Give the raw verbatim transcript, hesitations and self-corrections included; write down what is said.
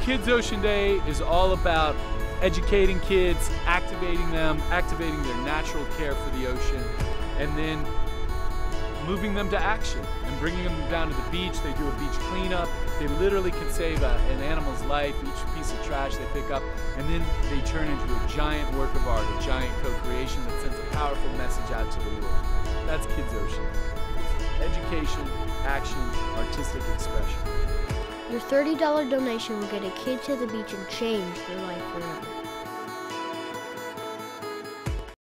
Kids Ocean Day is all about educating kids, activating them, activating their natural care for the ocean, and then moving them to action and bringing them down to the beach. They do a beach cleanup. They literally can save a, an animal's life, each piece of trash they pick up, and then they turn into a giant work of art, a giant co-creation that sends a powerful message out to the world. That's Kids Ocean. Education, action, artistic expression. Your thirty dollar donation will get a kid to the beach and change their life forever.